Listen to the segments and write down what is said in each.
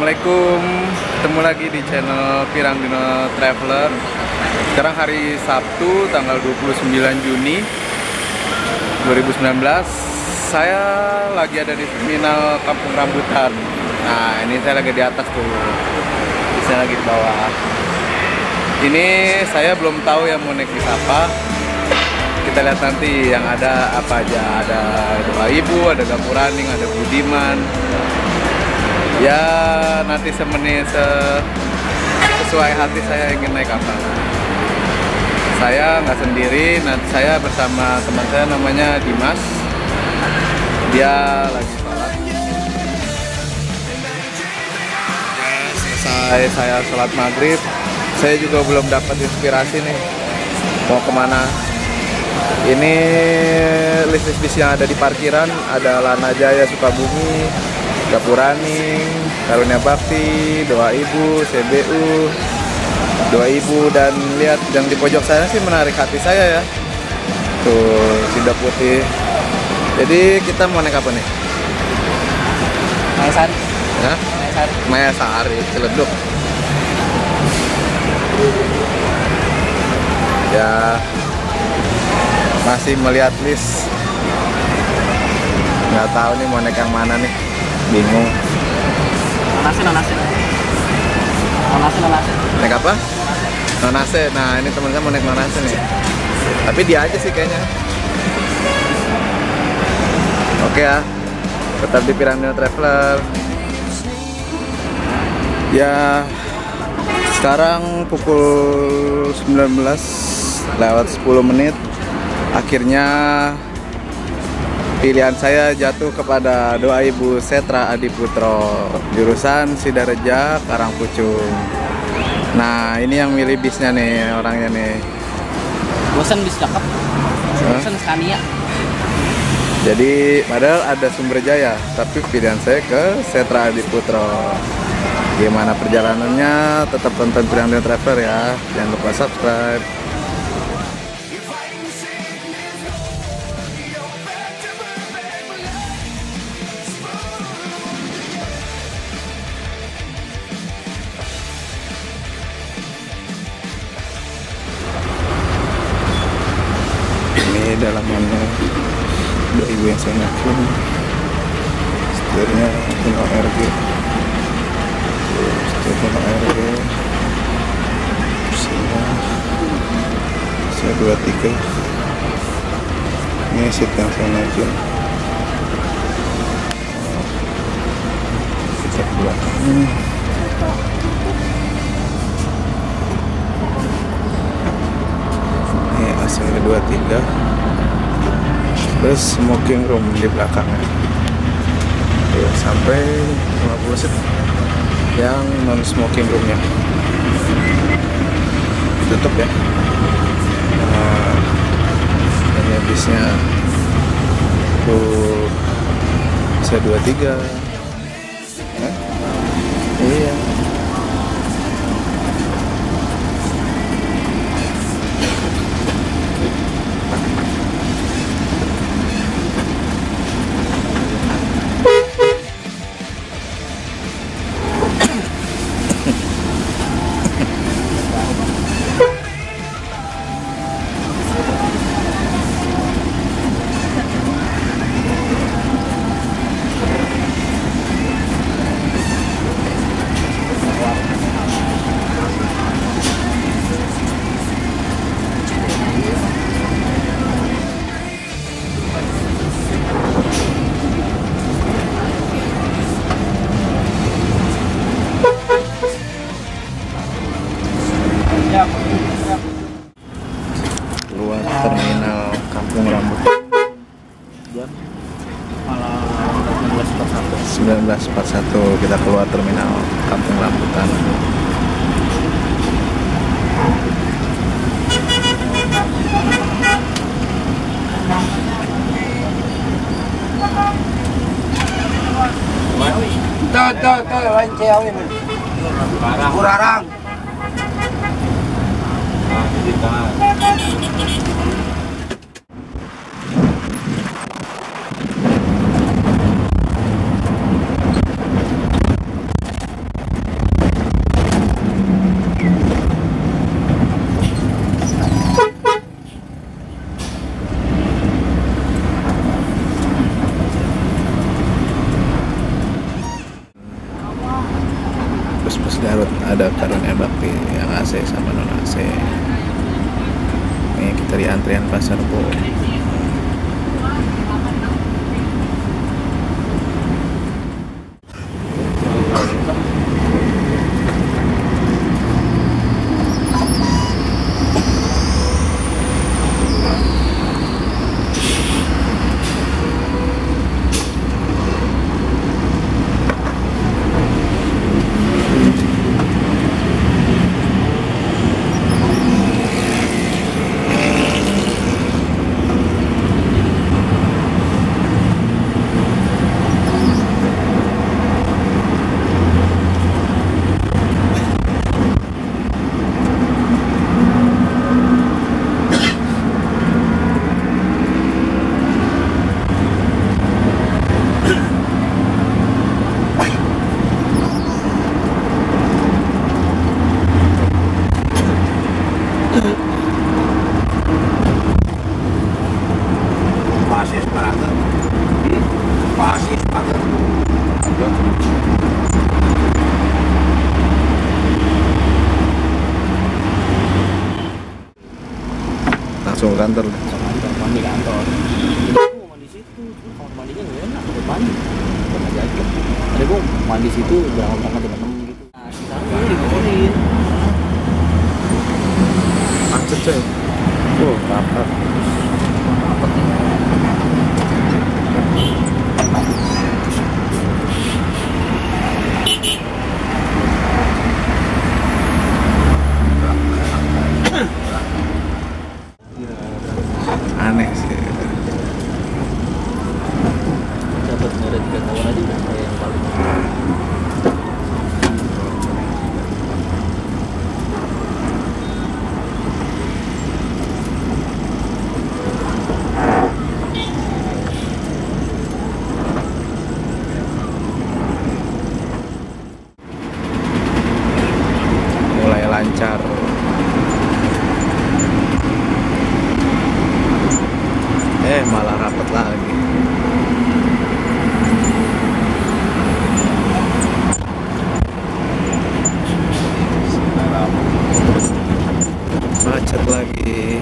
Assalamualaikum, ketemu lagi di channel Pirangdino Traveler. Sekarang hari Sabtu tanggal 29 Juni 2019. Saya lagi ada di terminal Kampung Rambutan. Nah, ini saya lagi di atas tuh. Saya lagi di bawah. Ini saya belum tahu yang mau naik bis apa. Kita lihat nanti yang ada apa aja. Ada Doa Ibu, ada Gapuraning, ada Budiman. Ya nanti sesuai hati saya ingin naik apa. Saya nggak sendiri, nanti saya bersama teman saya namanya Dimas. Dia lagi sholat. Ya, selesai saya sholat maghrib, saya juga belum dapat inspirasi nih mau kemana. Ini list bis yang ada di parkiran, ada Lana Jaya Sukabumi, Gapuraning, Karunia Bakti, Doa Ibu, CBU, Doa Ibu, dan lihat yang di pojok sana sih menarik hati saya ya. Tuh, Sinda Putih. Jadi kita mau naik apa nih? Mayasari. Ya? Mayasari, Ciledug. Ya, masih melihat list. Nggak tahu nih mau naik yang mana nih. Bingung. Nonase. Naik apa? Nonase. Nah, ini teman saya mau naik Nonase nih. Tapi dia aja sih kayaknya. Oke ya. Tetap di Pirangdino Traveler. Ya, sekarang pukul 19:10. Akhirnya pilihan saya jatuh kepada Doa Ibu Setra Adiputro, jurusan Sidareja Karangpucung. Nah, ini yang milih bisnya nih, orangnya nih. Bosan bis cakep. Bosan Scania. Jadi, padahal ada Sumber Jaya, tapi pilihan saya ke Setra Adiputro. Gimana perjalanannya? Tetap tonton Pirangdino Traveler ya. Jangan lupa subscribe. Dalamannya Doa Ibu yang saya naikin, setirnya Hino RG, setir Hino RG, saya 23. Ini seat yang saya naikin. Kita ke belakang. Ini AC 23. Terus smoking room di belakangnya. Ya, sampai 50 seat yang non smoking roomnya tutup ya. Nah, ini habisnya tuh saya 23. Iya. Keluar terminal Kampung Rambutan jam 19:41. Kita keluar terminal Kampung Rambutan. Tuh, lanceo ini. Kurarang. AC. Nih kita di antrian Pasar Bo. Pasis banget. Pasis banget. Langsung ke kantor. Mandi kantor. Mau mandi situ, kamar mandinya nggak enak, udah mandi. Bukan aja aja. Ada gue mandi situ berangkat teman-teman gitu. Nah, sekarang dibolehin. Macet coy. Rapat. Rapat nih. Aneh sih. Dapat ada 3 tahun aja udah kayak yang paling. Mulai lancar. Malah rapat lagi. Macet lagi.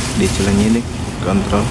di Cilenyi kontrol.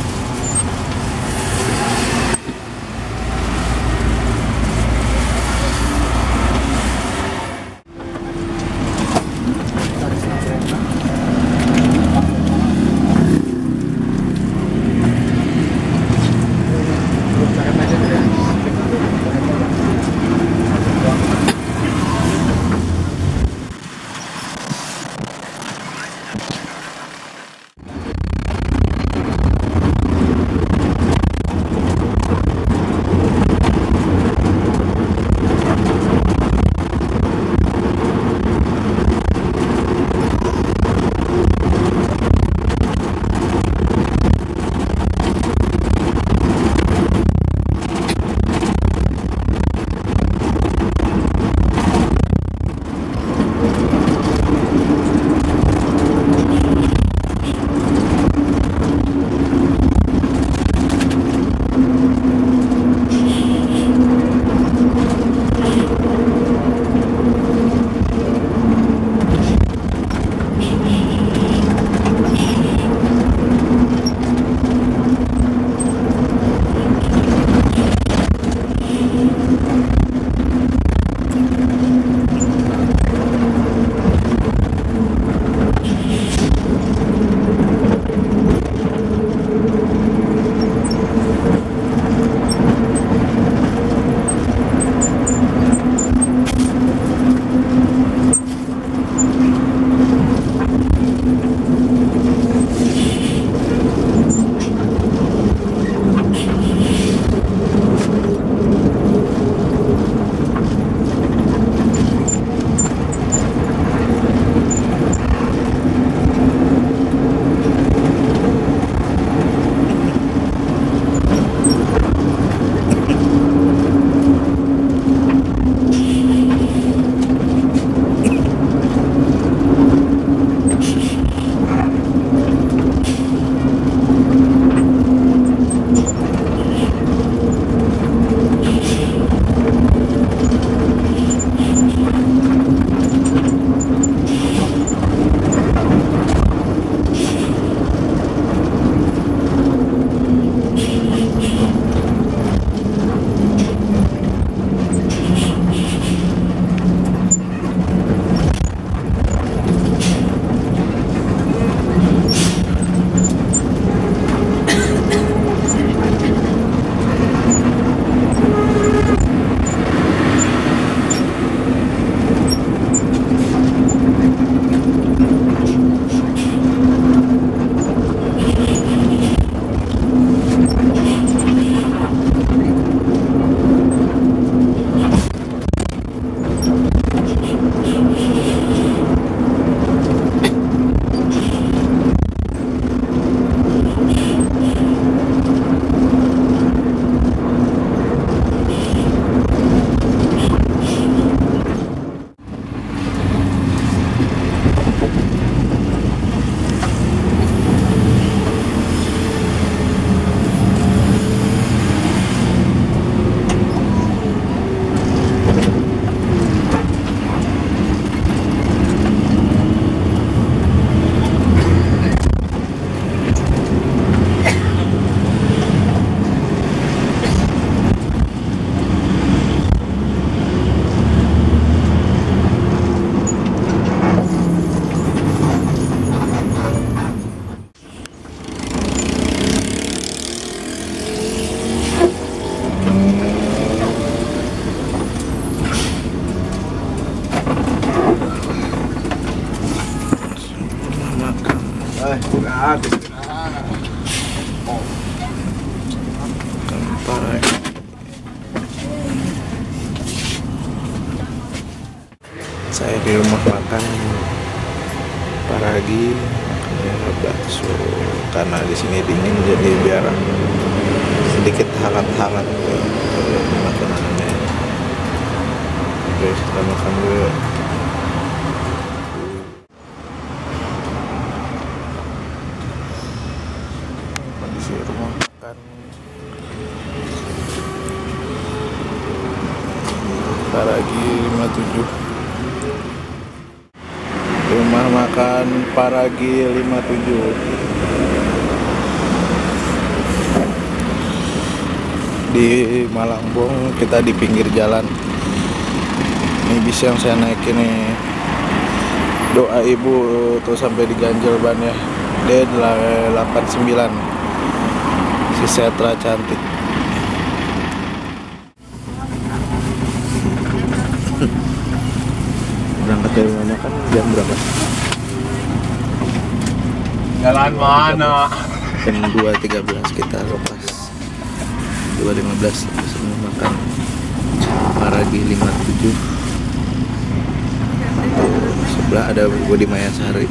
Saya di rumah makan Paragi makannya bakso karena di sini dingin jadi biar sedikit hangat-hangat makanannya. Oke, kita makan dulu. Kondisi rumah makan Paragi 57. Rumah makan Paragi 57. di Malangbong, kita di pinggir jalan. Ini bis yang saya naikin nih. Doa ibu tuh sampai diganjel ban ya. D89 si Setra cantik. Berangkat dari mana kan jam berapa? Jalan mana? Jam 2.13 kita lepas. 2.15 semua makan Paragi 57. Sebelah ada Budi Mayasari.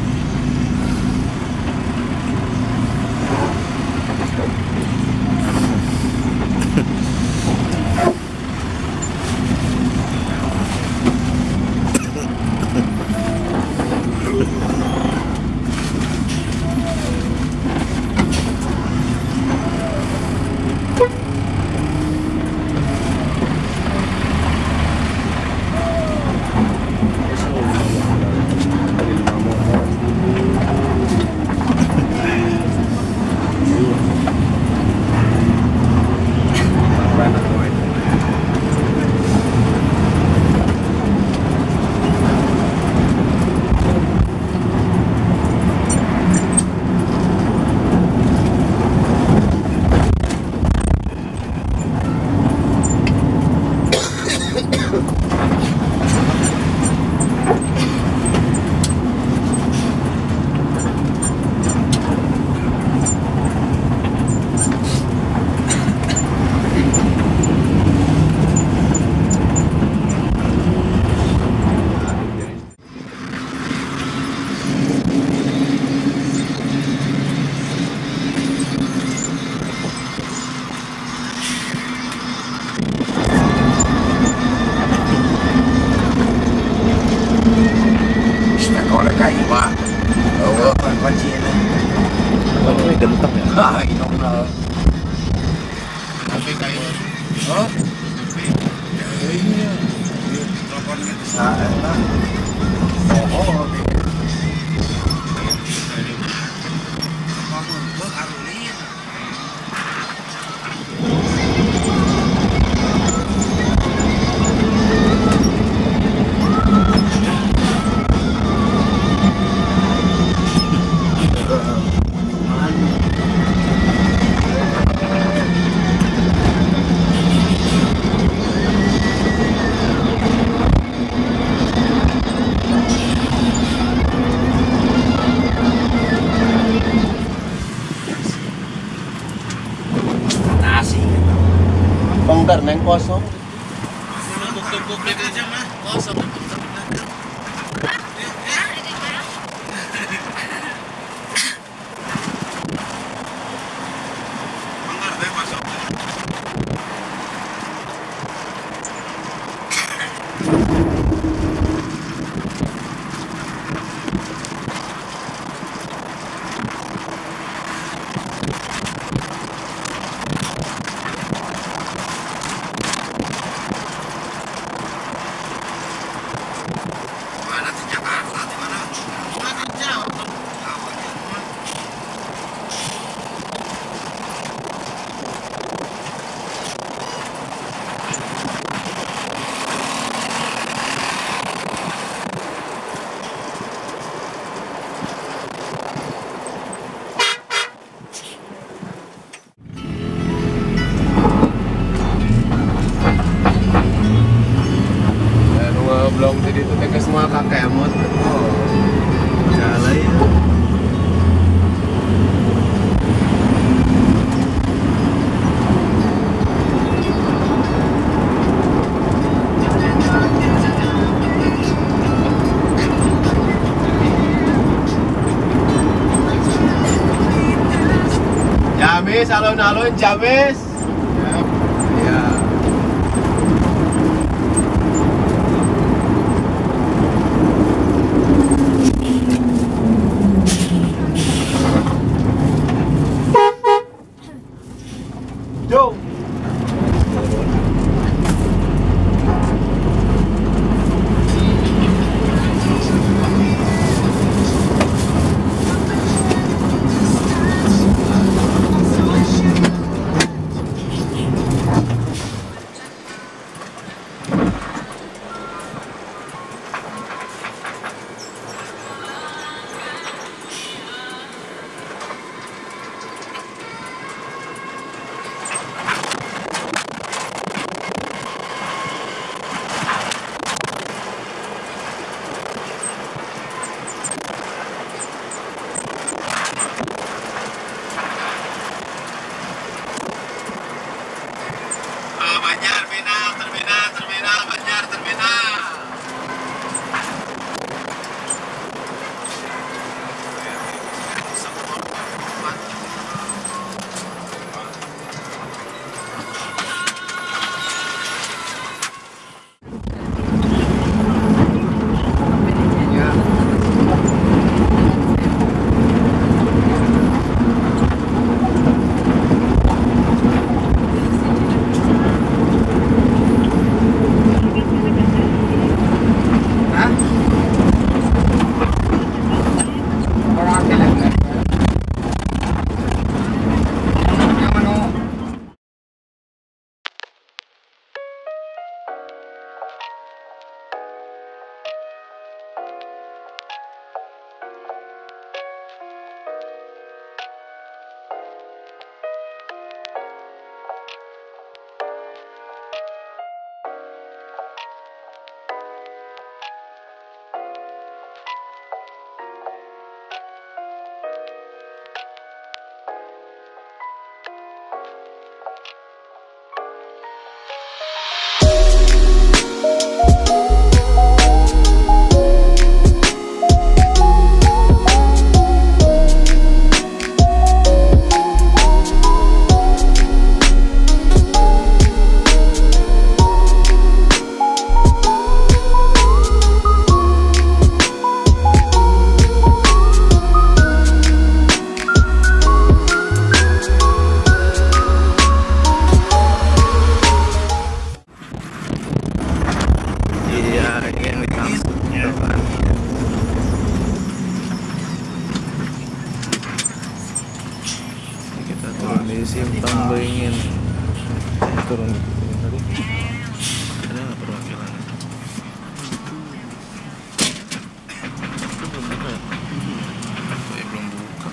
Genteng ya? Ah, inom na. Tapi kayo. Oh? Iya. Telepon kita saat lah. Oh, oke. Bongkar neng kosong. Tumpuk-tumpuk aja mah kosong. Bongkar deh masuk. Belum jadi itu ke semua kakek emot. Oh, jalan ya. Jamis, alun-alun Jamis. Ya. Yo. Kita turun di Simpang Beringin. Turun di tadi. Ada nggak perwakilan? Itu belum buka ya? Belum buka.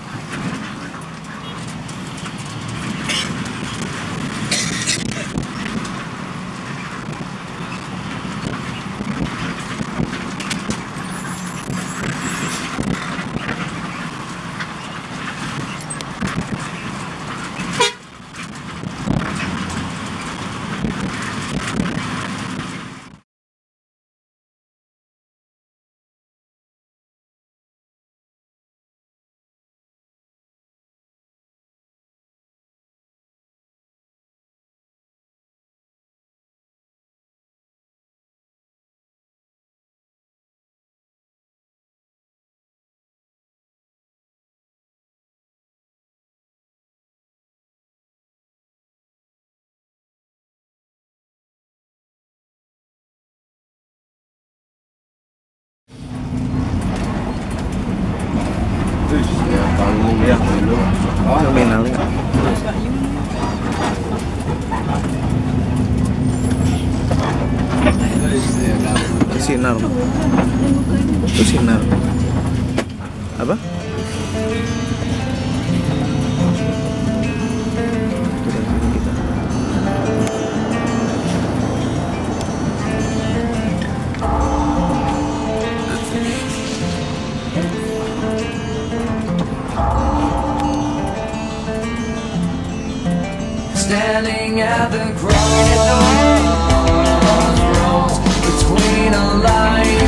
Panggung ya dulu. Oh, nominalnya. Sinar. Itu sinar. Apa? Itu dari sini kita. Standing at the crossroads between a light